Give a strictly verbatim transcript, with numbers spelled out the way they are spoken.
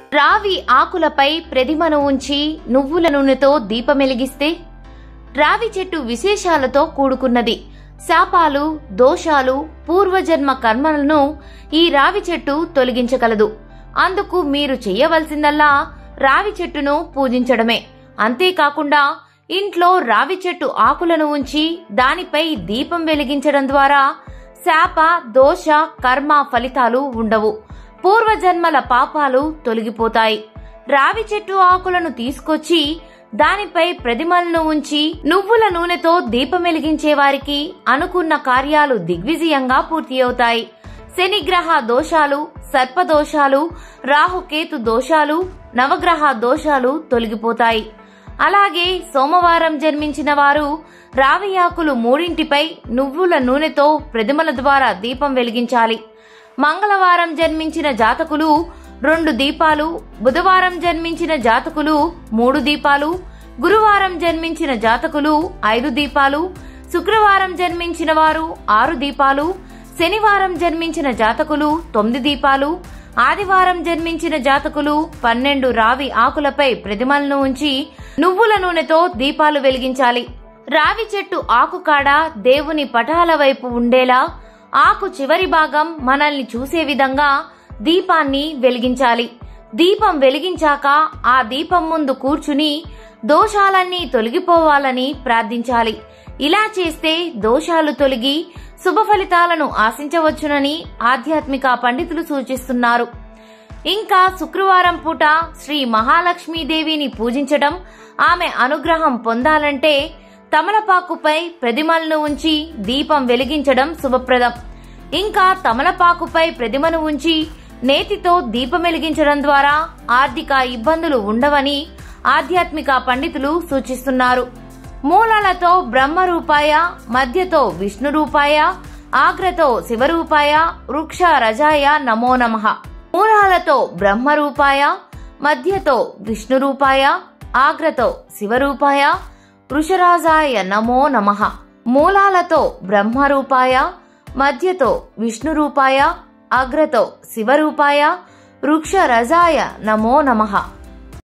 రావి ఆకులపై ప్రతిమను ఉంచి నువ్వుల నూనెతో దీపమెలిగిస్తే రావి చెట్టు విశేషాలతో కూడుకున్నది. శాపాలు, దోషాలు, పూర్వజన్మ కర్మలను ఈ రావి చెట్టు తొలగించగలదు. అందుకు మీరు చెయ్యవలసిందల్లా రావి చెట్టును పూజించడమే. అంతేకాకుండా ఇంట్లో రావి చెట్టు ఆకులను ఉంచి దానిపై దీపం వెలిగించడం ద్వారా శాప, దోష, కర్మ ఫలితాలు ఉండవు. పూర్వజన్మల పాపాలు తొలగిపోతాయి. రావి చెట్టు ఆకులను తీసుకొచ్చి దానిపై ప్రతిమలను ఉంచి నువ్వుల నూనెతో దీపం వెలిగించే వారికి అనుకున్న కార్యాలు దిగ్విజయంగా పూర్తి అవుతాయి. శనిగ్రహ దోషాలు, సర్పదోషాలు, రాహుకేతు దోషాలు, నవగ్రహ దోషాలు తొలగిపోతాయి. అలాగే సోమవారం జన్మించిన వారు రావి ఆకులు మూడింటిపై నువ్వుల నూనెతో ప్రతిమల ద్వారా దీపం వెలిగించాలి. మంగళవారం జన్మించిన జాతకులు రెండు దీపాలు, బుధవారం జన్మించిన జాతకులు మూడు దీపాలు, గురువారం జన్మించిన జాతకులు ఐదు దీపాలు, శుక్రవారం జన్మించిన వారు ఆరు దీపాలు, శనివారం జన్మించిన జాతకులు తొమ్మిది దీపాలు, ఆదివారం జన్మించిన జాతకులు పన్నెండు రావి ఆకులపై ప్రతిమలను ఉంచి నువ్వుల నూనెతో దీపాలు వెలిగించాలి. రావి చెట్టు ఆకు కాడ దేవుని పటాల వైపు ఉండేలా ఆకు చివరి భాగం మనల్ని చూసే విధంగా దీపాన్ని వెలిగించాలి. దీపం వెలిగించాక ఆ దీపం ముందు కూర్చుని దోషాలన్నీ తొలగిపోవాలని ప్రార్థించాలి. ఇలా చేస్తే దోషాలు తొలగి శుభ ఫలితాలను ఆశించవచ్చునని ఆధ్యాత్మిక పండితులు సూచిస్తున్నారు. ఇంకా శుక్రవారం పూట శ్రీ మహాలక్ష్మీదేవిని పూజించడం, ఆమె అనుగ్రహం పొందాలంటే తమలపాకుపై ప్రతిమలను ఉంచి దీపం వెలిగించడం శుభప్రదం. ఇంకా తమలపాకుపై ప్రతిమను ఉంచి నేతితో దీపం వెలిగించడం ద్వారా ఆర్థిక ఇబ్బందులు ఉండవని ఆధ్యాత్మిక పండితులు సూచిస్తున్నారు. మూలాలతో బ్రహ్మరూపాయ, మధ్యతో విష్ణురూపాయ, ఆగ్రతో శివరూపాయ, వృక్ష రజాయ నమో నమః. మూలాలతో బ్రహ్మరూపాయ, మధ్యతో విష్ణురూపాయ, ఆగ్రతో శివరూపాయ, వృషరాజాయ నమో నమః. మూలాలతో బ్రహ్మరూపాయ, మధ్యతో విష్ణురూపాయ, అగ్రతో శివరూపాయ, వృక్ష రజాయ నమో నమః.